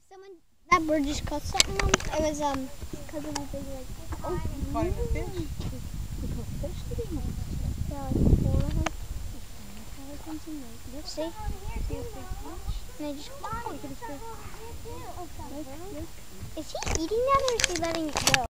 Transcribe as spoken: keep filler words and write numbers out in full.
someone, that bird just caught something on it. It was, um, because of the big, like, oh, Caught him a fish. We caught fish today, man. Yeah, like four of them. See? See this big fish? And they just, look at his face. Look, look. Is he eating that or is he letting it go?